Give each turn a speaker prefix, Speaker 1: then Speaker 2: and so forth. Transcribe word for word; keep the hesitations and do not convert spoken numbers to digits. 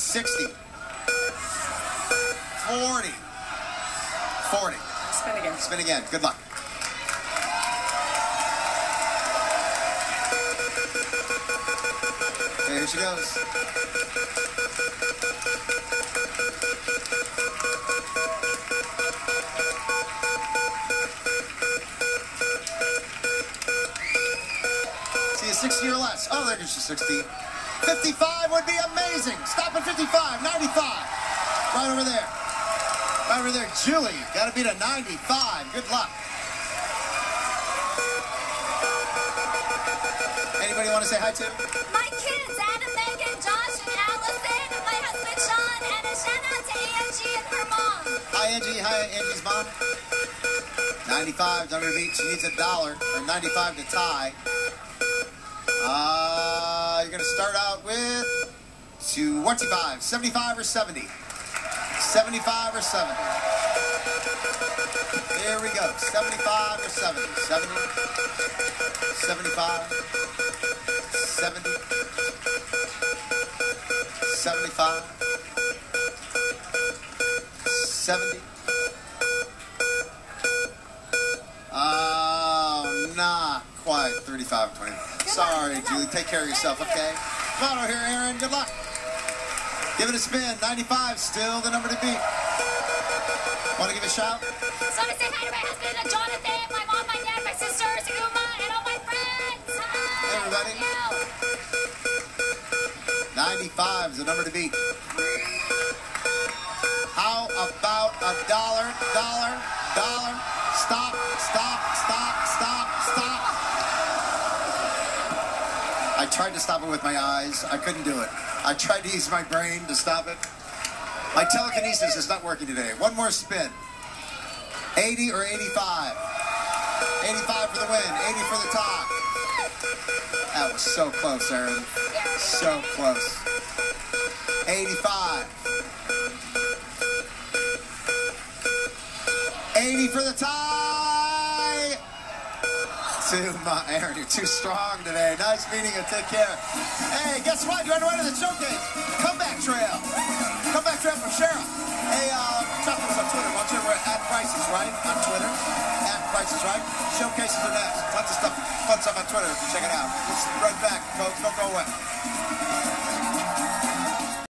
Speaker 1: sixty. forty. forty.
Speaker 2: Spin again.
Speaker 1: Spin again. Good luck. Okay, here she goes. See a sixty or less. Oh, there goes your sixty. fifty-five would be amazing. Stop at fifty-five. ninety-five. Right over there. Right over there. Julie, got to beat a ninety-five. Good luck. Anybody want to say hi to?
Speaker 3: My kids, Adam, Megan, Josh, and Allison, and my husband Sean, and a shout out to Angie and her mom.
Speaker 1: Hi, Angie. Hi, Angie's mom. ninety-five, Dunner Beach. She needs a dollar, or ninety-five to tie. Uh, you're going to start out with twenty-five. seventy-five or seventy? seventy-five or seventy? There we go. seventy-five or seventy? seventy? seventy-five? seventy? seventy-five? seventy? Oh, not quite. thirty-five, twenty. Sorry, Julie. Take care of yourself, okay? Come on over here, Aaron. Good luck. Give it a spin. ninety-five, still the number to beat. Want to give a shout?
Speaker 3: Just want to say hi to my husband, Jonathan, my mom, my dad, my sisters, Uma, and all my friends. Hi.
Speaker 1: Hey, everybody. ninety-five is the number to beat. How about a dollar, dollar, dollar? Stop, stop, stop, stop, stop. I tried to stop it with my eyes. I couldn't do it. I tried to use my brain to stop it. My telekinesis is not working today. One more spin. eighty or eighty-five? eighty-five for the win. eighty for the top. That was so close, Aaron. So close. eighty-five. eighty for the tie. To my Aaron, you're too strong today. Nice meeting you. Take care. Hey, guess what? You're on the way to the showcase. Comeback Trail. Comeback Trail from Cheryl. Hey, uh, talk to us on Twitter. Watch it. We're at Price is Right on Twitter. At Price is Right. Showcases are next. Tons of stuff, fun stuff on Twitter. Check it out. We'll be right back, folks. Don't go away.